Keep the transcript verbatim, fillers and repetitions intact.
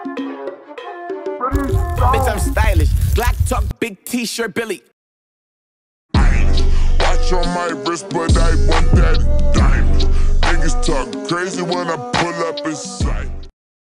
Bitch, I'm stylish. Black talk, big t-shirt, Billy. Watch on my wrist, but I want that diamond. Niggas talk crazy when I pull up in sight.